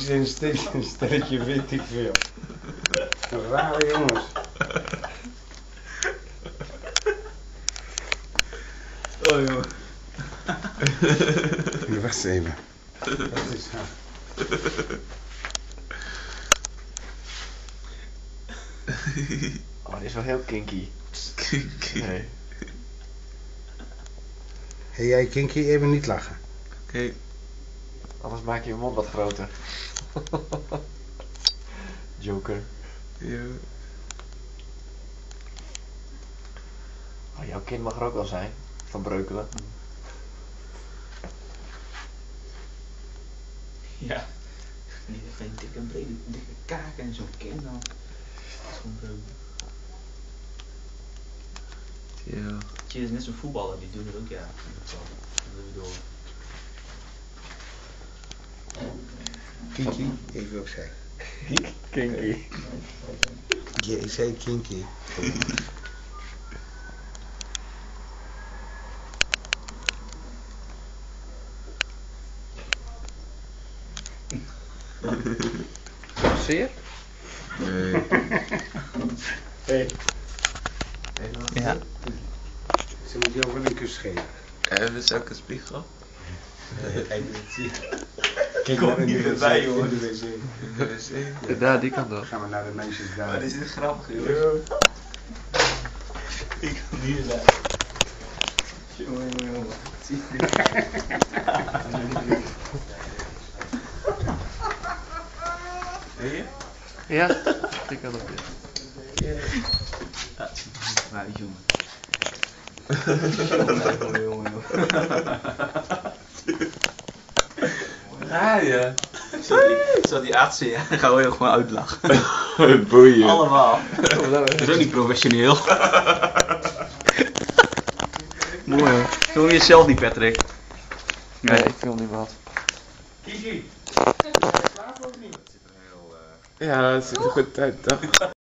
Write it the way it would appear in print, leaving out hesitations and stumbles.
een stelletje weet ik veel. Rare jongens. Oh jongen. Wacht even. Wat is dat? Oh, dit is wel heel kinky. Kinky. Nee. Hé jij Kinky, even niet lachen. Oké. Anders maak je je mond wat groter. Joker. Ja. Oh, jouw kind mag er ook wel zijn. Van Breukelen. Ja. Niet even een dikke brede, dikke kaak en zo'n kin dan. Dat is gewoon breuk. Ja. Tje, is net zo'n voetballer, die doen het ook, ja. Dat zal. Dat doen we door. Kinky, even opzij. Kinky. Je zei Kinky. Zeer? Nee. Hé, Ja. ze moet jou wel een kus geven. Hebben ze ook een spiegel? Kijk Kom maar in niet de erbij, wc, jongens. in de wc. Ja, die kan dan. Gaan we naar de meisjes daar. Maar dit is grappig, jongens. Ik kan niet erbij. Jongen, jongen, jongen. Zie je dit? Weet je? Ja, die kan ook weer. Ja, het is een muis, jongen. Jongen, jongen, jongen. Ja, ja. Zal die artsen, ja, dan gaan we je gewoon uitlachen. Boeien. Allemaal. Dat is ook niet professioneel. Mooi hoor. Film je jezelf niet, Patrick? Nee, ik film niemand. Kiki, Ja, het zit een goed tijd, toch?